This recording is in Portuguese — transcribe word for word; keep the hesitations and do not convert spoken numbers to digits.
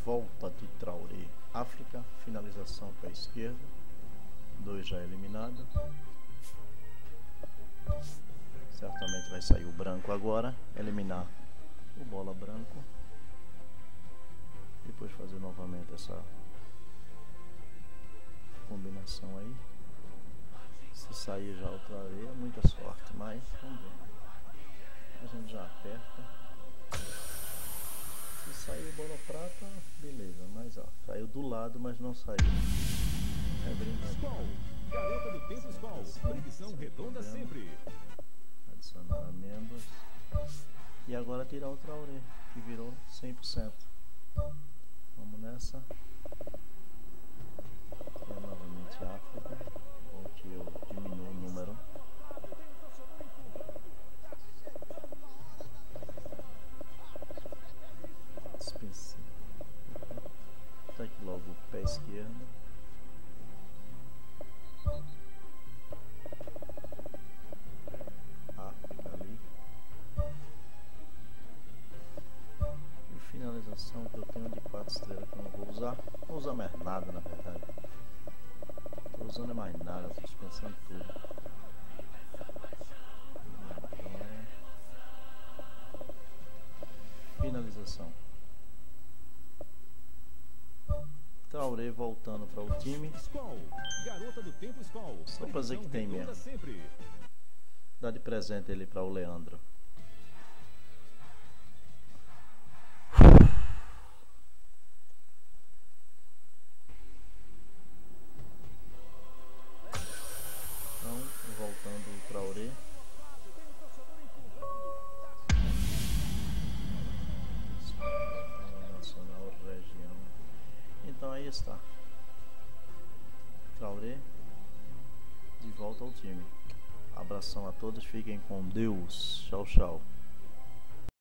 volta de Traoré. África, finalização para a esquerda. Dois já eliminado. Certamente vai sair o branco agora. Eliminar o bola branco. Depois fazer novamente essa combinação aí. Se sair já o Traoré, muita sorte, mas vamos ver. A gente já aperta. Se sair bola prata, beleza, mas ó, saiu do lado, mas não saiu. É brincadeira. Garota do tempo Skol, previsão redonda sempre. Adicionar amêndoas. E agora tirar o Traoré, que virou cem por cento. Vamos nessa. Tirar novamente a África. Bom que eu diminuo o número. Dispensei. Tá aqui logo o pé esquerdo. África ali. E finalização que eu tenho de quatro estrelas que eu não vou usar. Não vou usar mais nada, na verdade. Tô usando mais nada, tô dispensando tudo. Agora, finalização. Traoré voltando para o time. Skol, garota do tempo Skol, só para dizer que tem mesmo. Sempre. Dá de presente ele para o Leandro. Então, voltando o Traoré. Nacional, região. Então aí está. Traoré de volta ao time. Abração a todos, fiquem com Deus. Tchau, tchau.